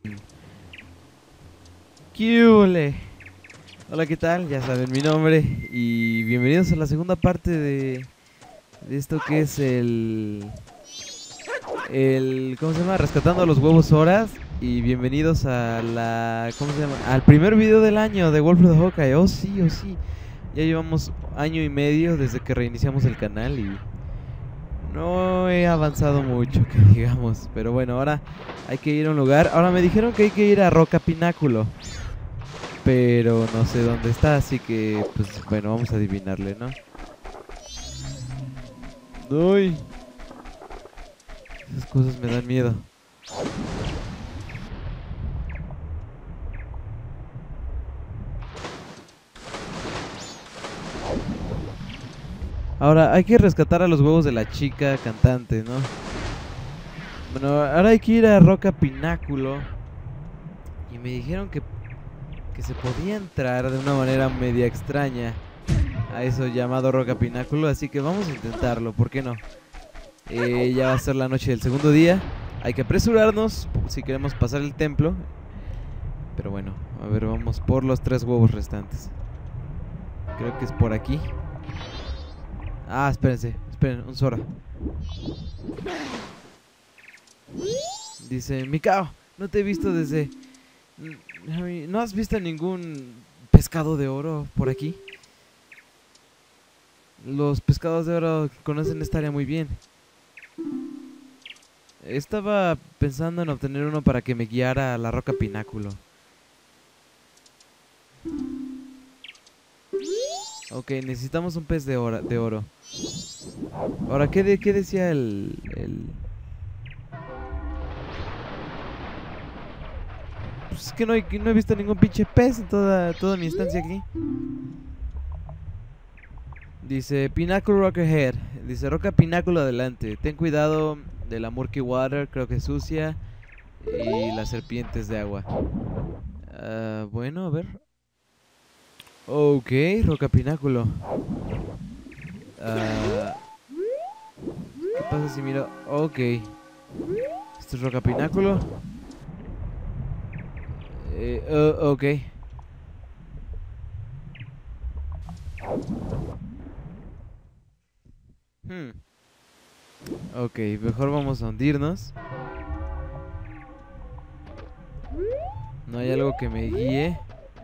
¿Qué hule? Hola, ¿qué tal? Ya saben mi nombre y bienvenidos a la segunda parte de esto que es ¿cómo se llama? Rescatando a los huevos horas. Y bienvenidos a ¿cómo se llama? Al primer video del año de Wolf of Hawkeye. Oh sí, oh sí. Ya llevamos año y medio desde que reiniciamos el canal y no he avanzado mucho, que digamos. Pero bueno, ahora hay que ir a un lugar. Ahora me dijeron que hay que ir a Roca Pináculo, pero no sé dónde está, así que pues bueno, vamos a adivinarle, ¿no? Uy, esas cosas me dan miedo. Ahora hay que rescatar a los huevos de la chica cantante, ¿no? Bueno, ahora hay que ir a Roca Pináculo. Y me dijeron que se podía entrar de una manera media extraña a eso llamado Roca Pináculo, así que vamos a intentarlo, ¿por qué no? Ya va a ser la noche del segundo día. Hay que apresurarnos si queremos pasar el templo. Pero bueno, a ver, vamos por los 3 huevos restantes. Creo que es por aquí. Ah, espérense, esperen, un Sora. Dice, Mikao, no te he visto desde... ¿No has visto ningún pescado de oro por aquí? Los pescados de oro conocen esta área muy bien. Estaba pensando en obtener uno para que me guiara a la Roca Pináculo. Ok, necesitamos un pez de oro. Ahora, ¿qué decía Pues es que no he visto ningún pinche pez en toda mi instancia aquí. Dice, Pináculo Rock ahead. Dice, Roca Pináculo adelante. Ten cuidado de la Murky Water, creo que es sucia. Y las serpientes de agua. Bueno, a ver. Ok, Roca Pináculo. ¿Qué pasa si miro? Ok. Esto es Roca Pináculo. Ok. Ok, mejor vamos a hundirnos. No hay algo que me guíe.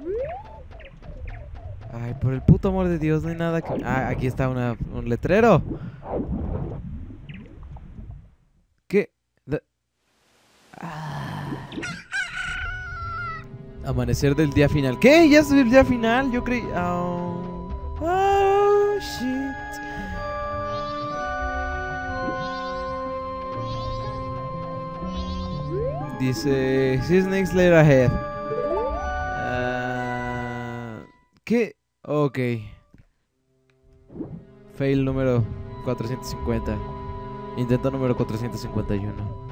Ay, por el puto amor de Dios, no hay nada que... Ah, aquí está un letrero. ¿Qué? Amanecer del día final. ¿Qué? ¿Ya es el día final? Yo creí... Oh, shit. Dice... Sea snakes later ahead. ¿Qué? Ok. Fail número 450. Intento número 451.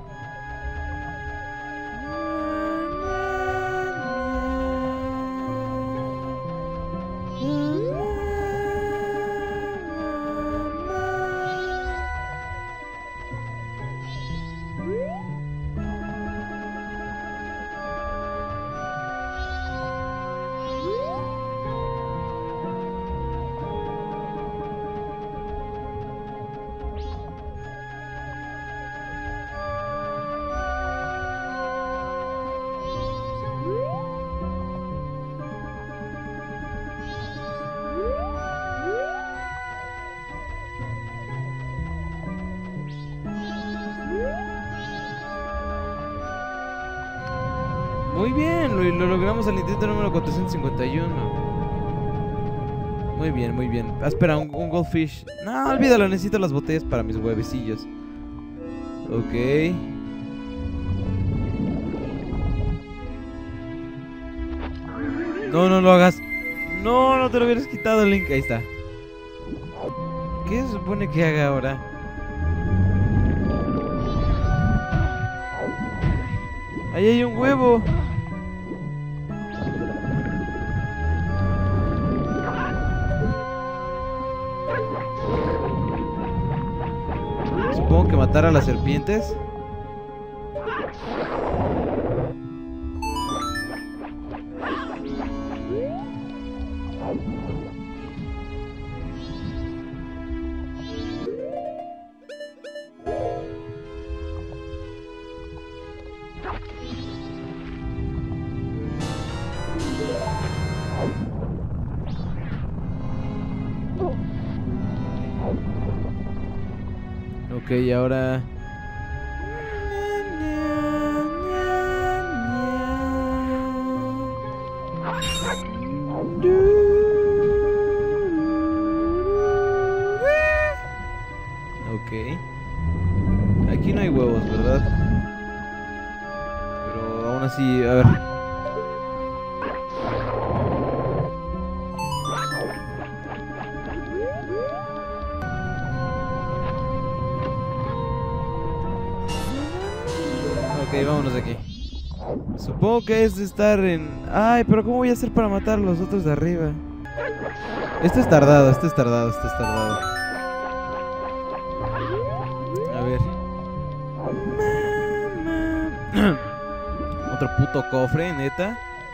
Muy bien, lo logramos al intento número 451. Muy bien, muy bien. Espera, un goldfish. No, olvídalo, necesito las botellas para mis huevecillos. Ok. No, no lo hagas. No, no te lo hubieras quitado, Link. Ahí está. ¿Qué se supone que haga ahora? Ahí hay un huevo. Supongo que matar a las serpientes. Ok, y ahora... Ok. Aquí no hay huevos, ¿verdad? Pero aún así, a ver. Ok, vámonos de aquí. Supongo que es de estar en... Ay, pero ¿cómo voy a hacer para matar a los otros de arriba? Esto es tardado, esto es tardado, esto es tardado. A ver. Otro puto cofre, neta.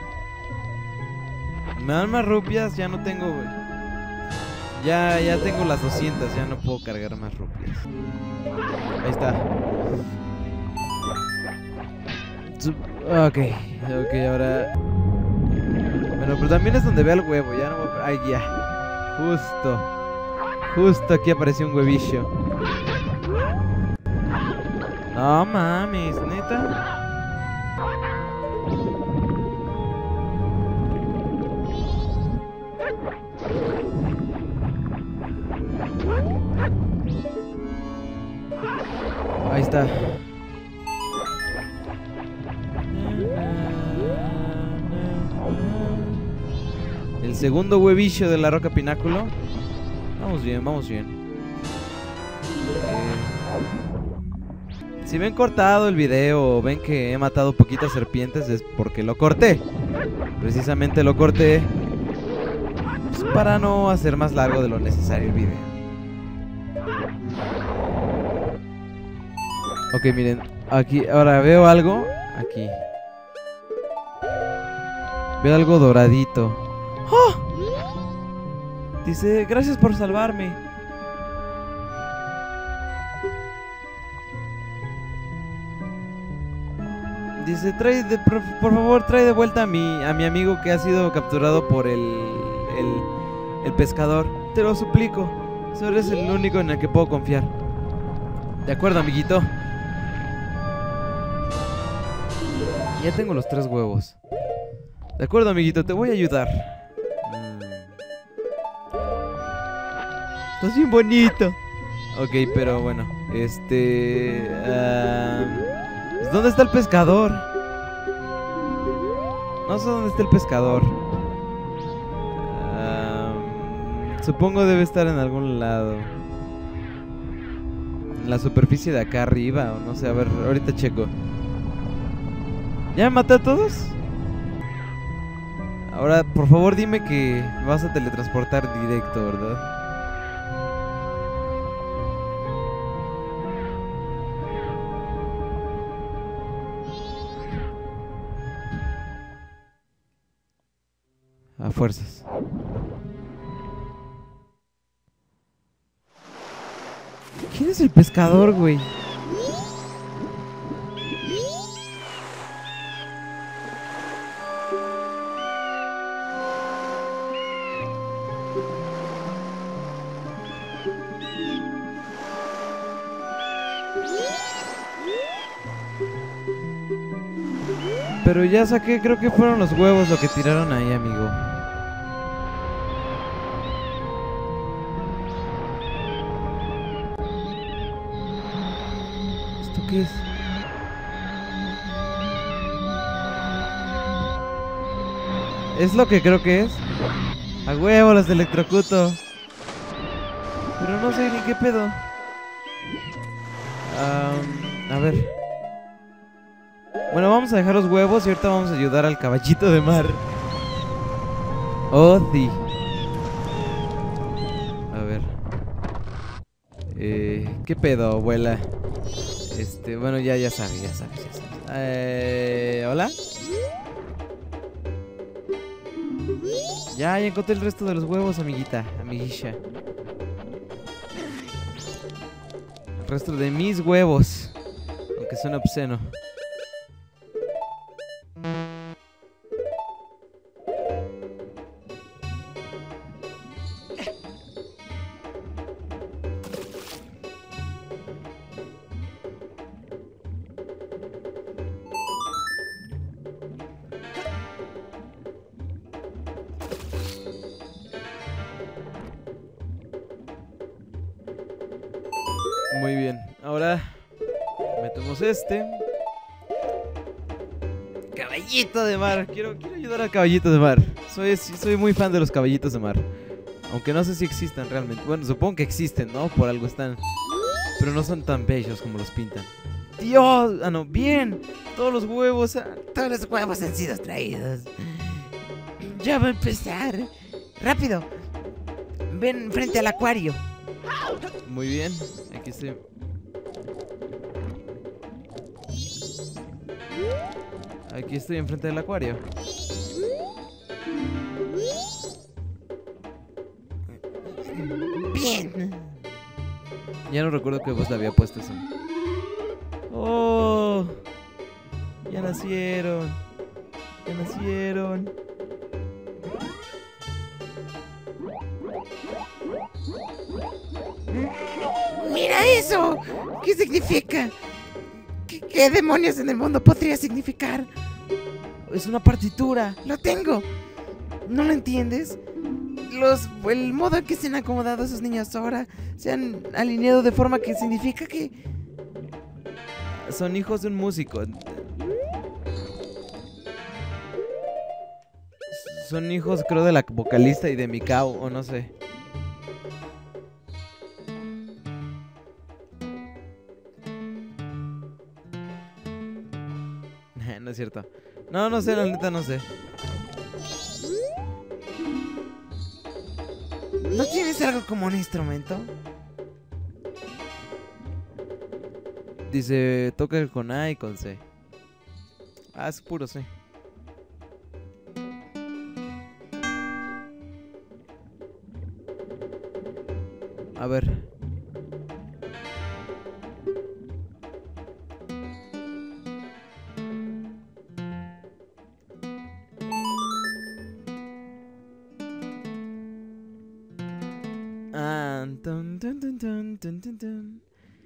Me dan más rupias, ya no tengo, güey. Ya tengo las 200, ya no puedo cargar más rupias. Ahí está. Ok, ahora... Bueno, pero también es donde veo el huevo, ya no me... Ay, ya. Justo aquí apareció un huevillo. No mames, neta. Ahí está. El segundo huevillo de la roca pináculo. Vamos bien, vamos bien. Si ven cortado el video o ven que he matado poquitas serpientes, es porque lo corté. Precisamente lo corté, pues, para no hacer más largo de lo necesario el video. Ok, miren, aquí, ahora veo algo. Aquí veo algo doradito. ¡Oh! Dice, gracias por salvarme. Dice, por favor, trae de vuelta a mi amigo que ha sido capturado por el pescador. Te lo suplico. Solo eres el único en el que puedo confiar. De acuerdo, amiguito. Ya tengo los 3 huevos. De acuerdo, amiguito, te voy a ayudar. Estás bien bonito. Ok, pero bueno, ¿dónde está el pescador? No sé dónde está el pescador. Supongo debe estar en algún lado. En la superficie de acá arriba, o no sé, a ver, ahorita checo. ¿Ya me maté a todos? Ahora, por favor, dime que me vas a teletransportar directo, ¿verdad? A fuerzas. ¿Quién es el pescador, güey? Pero ya saqué, creo que fueron los huevos lo que tiraron ahí, amigo. ¿Esto qué es? ¿Es lo que creo que es? A huevo, los electrocuto. Pero no sé ni qué pedo. A ver. Bueno, vamos a dejar los huevos y ahorita vamos a ayudar al caballito de mar. Oh, sí. A ver. ¿Qué pedo, abuela? Bueno, ya sabes. ¿Hola? Ya encontré el resto de los huevos, amiguita, amiguisha. El resto de mis huevos. Aunque suena obsceno. Muy bien, ahora metemos este caballito de mar. Quiero ayudar al caballito de mar. Soy muy fan de los caballitos de mar. Aunque no sé si existan realmente. Bueno, supongo que existen, ¿no? Por algo están. Pero no son tan bellos como los pintan. Dios, no, bien. Todos los huevos han sido traídos. Ya va a empezar. Rápido. Ven frente al acuario. Muy bien, aquí estoy. Aquí estoy enfrente del acuario. Bien. Ya no recuerdo qué voz le había puesto eso. ¡Oh! Ya nacieron. Ya nacieron. ¡Mira eso! ¿Qué significa? ¿Qué demonios en el mundo podría significar? Es una partitura. Lo tengo. ¿No lo entiendes? El modo en que se han acomodado esos niños ahora se han alineado de forma que significa que... Son hijos de un músico. Son hijos, creo, de la vocalista y de Mikao, o no sé. No es cierto. No sé, la neta no sé. ¿No tienes algo como un instrumento? Dice, toca con A y con C. Ah, es puro C. A ver. Ah, tun, tun, tun, tun, tun, tun, tun.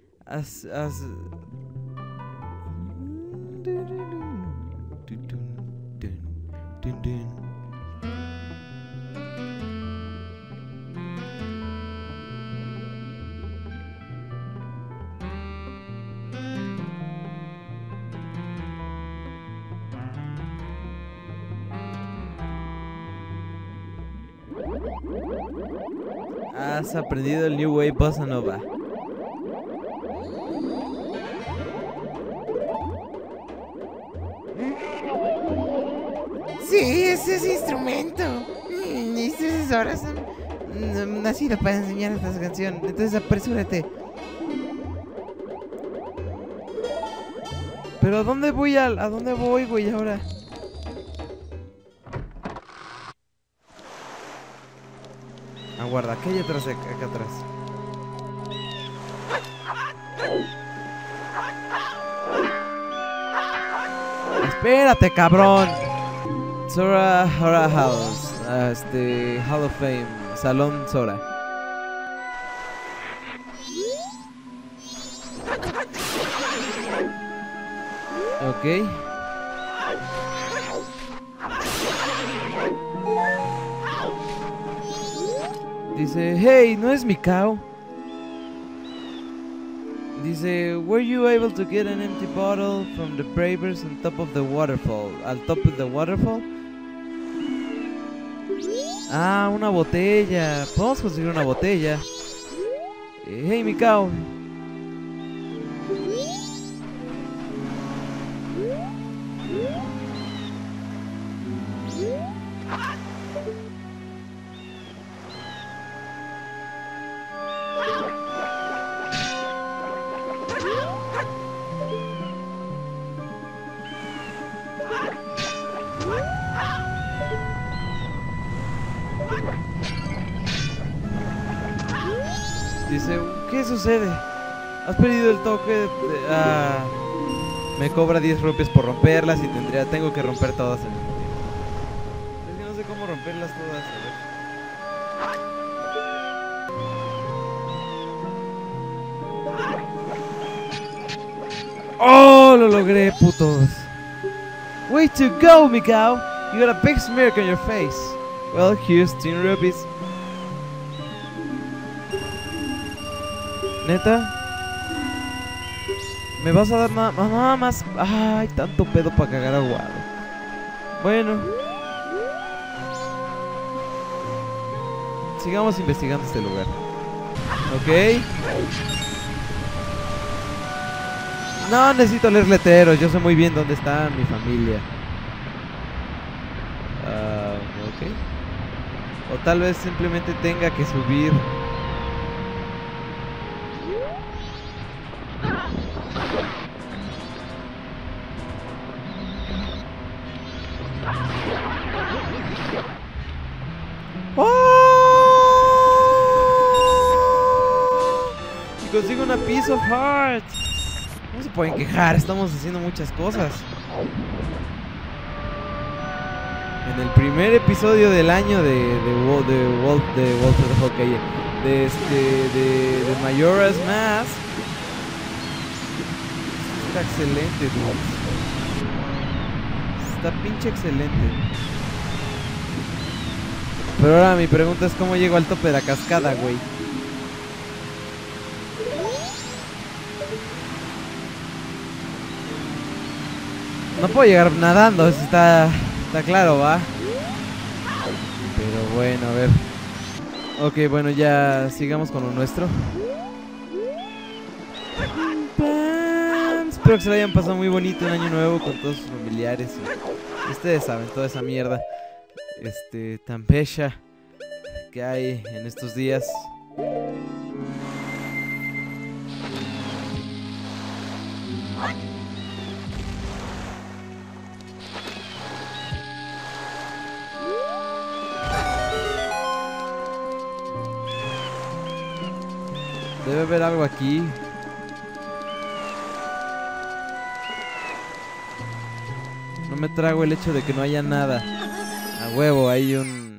Has aprendido el New Wave Bossa Nova. Sí, ese es instrumento. Mis sucesoras han nacido para enseñar esta canción. Entonces apresúrate. Pero ¿a dónde voy güey, ahora? Aguarda, ¿qué hay atrás acá atrás? Espérate, cabrón. Sora House, Hall of Fame, Salón Sora. Ok. Dice, hey, ¿no es Mikao? Dice, were you able to get an empty bottle from the Bravers on top of the waterfall? ¿Al top of the waterfall? Ah, una botella. Podemos conseguir una botella. Hey, Mikao. Dice, ¿qué sucede? ¿Has perdido el toque? Me cobra 10 rupias por romperlas y tengo que romper todas al mismo tiempo. Es que no sé cómo romperlas todas, a ver. ¡Oh! Lo logré, putos. Way to go, Mikao. You got a big smirk on your face. Well, here's 10 rupees. ¿Neta? ¿Me vas a dar nada más? Ay, tanto pedo para cagar aguado. Bueno. Sigamos investigando este lugar. Ok. No necesito leer letreros. Yo sé muy bien dónde está mi familia. Ok. O tal vez simplemente tenga que subir. Y consigo una piece of heart. No se pueden quejar, estamos haciendo muchas cosas. En el primer episodio del año de Majora's Mask. Está excelente, dude. Está pinche excelente. Pero ahora mi pregunta es cómo llego al tope de la cascada, güey. No puedo llegar nadando, eso está claro, ¿va? Pero bueno, a ver. Ok, bueno, ya sigamos con lo nuestro. Espero que se lo hayan pasado muy bonito un año nuevo con todos sus familiares. Y ustedes saben, toda esa mierda tan pesha que hay en estos días. Debe haber algo aquí. No me trago el hecho de que no haya nada. A huevo, hay un...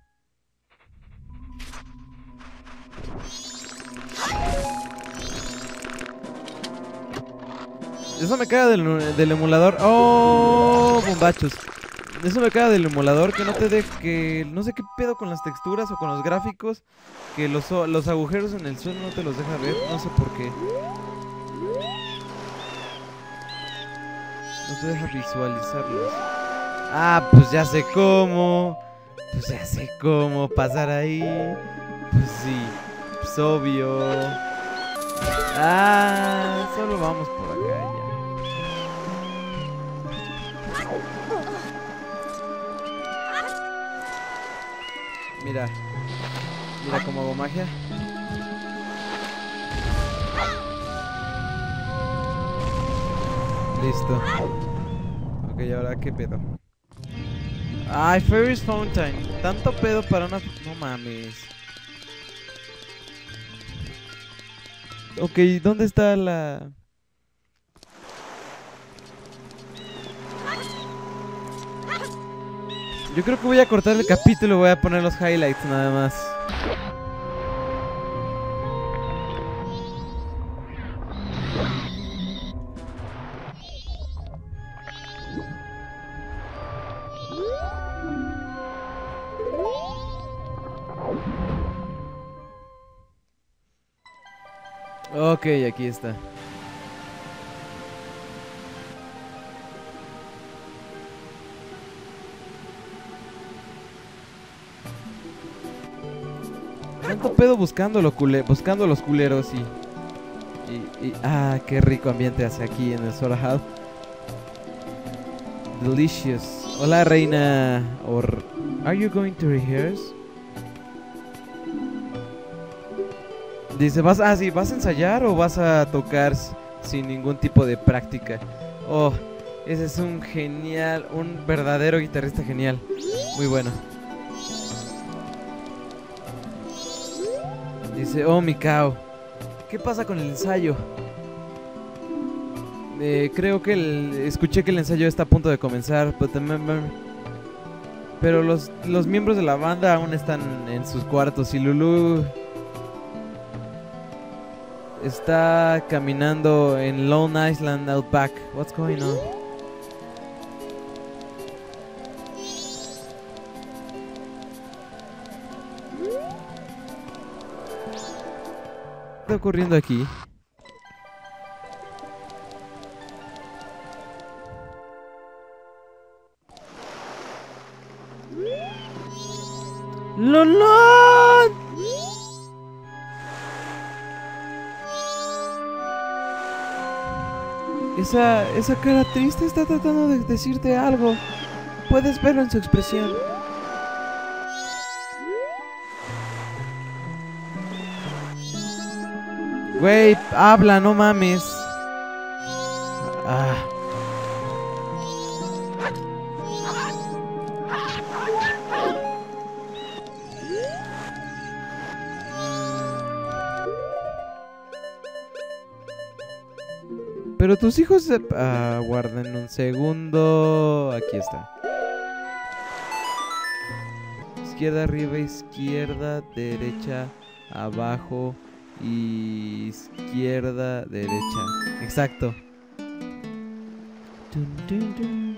Eso me caga del emulador. ¡Oh! Bombachos. Eso me caga del emulador, que no te deja... Que no sé qué pedo con las texturas o con los gráficos. Que los agujeros en el suelo no te los deja ver. No sé por qué. No te deja visualizarlos. Ah, pues ya sé cómo. Pues ya sé cómo pasar ahí. Pues sí, pues obvio. Ah, solo vamos por acá ya. Mira. Mira cómo hago magia. Listo. Ok, ahora qué pedo. Ay, Ferris Fountain. Tanto pedo para una... No mames. Ok, ¿dónde está la...? Yo creo que voy a cortar el capítulo y voy a poner los highlights nada más. Ok, aquí está. Tanto pedo buscando los culeros y ah, qué rico ambiente hace aquí en el Sora Hall. Delicious. Hola, reina. Are you going to rehearse? Dice, ¿vas a ensayar o vas a tocar sin ningún tipo de práctica? Oh, ese es un verdadero guitarrista genial. Muy bueno. Dice, oh, Mikao, ¿qué pasa con el ensayo? Creo que escuché que el ensayo está a punto de comenzar, pero los miembros de la banda aún están en sus cuartos y Lulu está caminando en Lone Island Outback. What's going on? ¿Qué está ocurriendo aquí? ¡Lolón! Esa cara triste está tratando de decirte algo. Puedes verlo en su expresión. Güey, habla, no mames. Ah. Pero tus hijos... guarden un segundo. Aquí está. Izquierda, arriba, izquierda, derecha, abajo, izquierda, derecha. Exacto. Dun, dun, dun.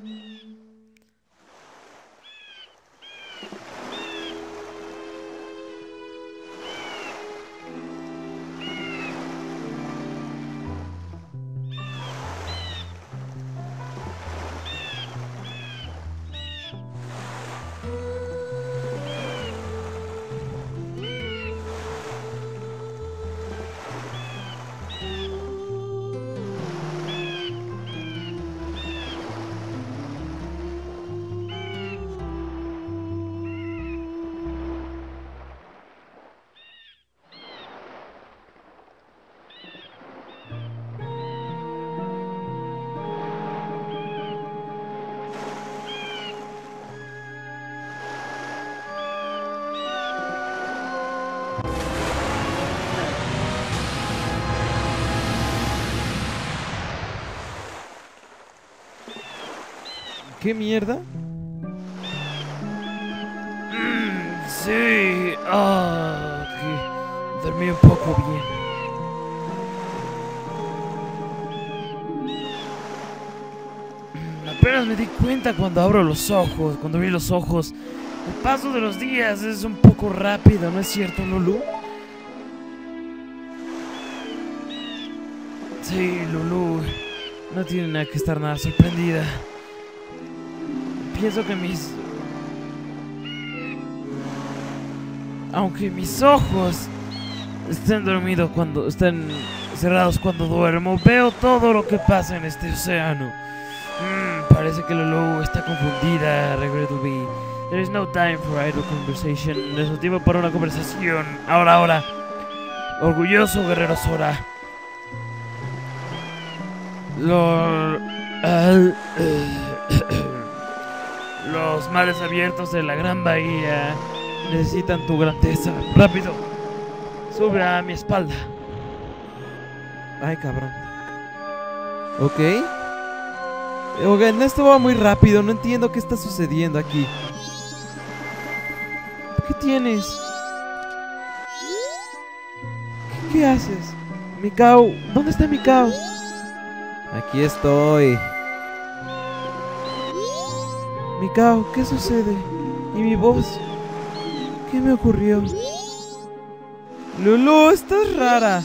¿Qué mierda? Sí, que dormí un poco bien. Apenas me di cuenta cuando abro los ojos, cuando abrí los ojos. El paso de los días es un poco rápido, ¿no es cierto, Lulu? Sí, Lulu, no tiene nada que estar nada sorprendida. Pienso que aunque mis ojos estén dormidos cuando estén cerrados cuando duermo, veo todo lo que pasa en este océano. Parece que Lulu está confundida. Regrettably, there is no time for idle conversation. No es tiempo para una conversación. Ahora. Orgulloso guerrero Sora. Los mares abiertos de la Gran Bahía necesitan tu grandeza. Rápido, sube a mi espalda. Ay, cabrón. Ok. Oigan, esto va muy rápido. No entiendo qué está sucediendo aquí. ¿Qué tienes? ¿Qué haces? Mikao, ¿dónde está Mikao? Aquí estoy. Mikao, ¿qué sucede? ¿Y mi voz? ¿Qué me ocurrió? Lulu, estás rara.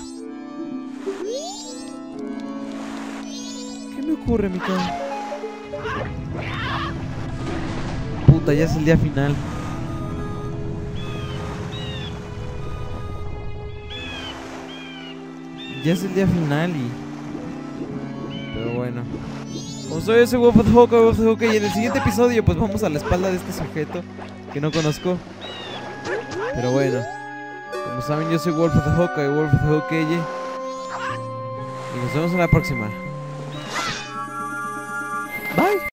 ¿Qué me ocurre, Mikao? Puta, ya es el día final. Ya es el día final pero bueno. Como soy ese Wolf of the Hawkeye, y en el siguiente episodio pues vamos a la espalda de este sujeto que no conozco. Pero bueno, como saben, yo soy Wolf of the Hawkeye, y nos vemos en la próxima. Bye.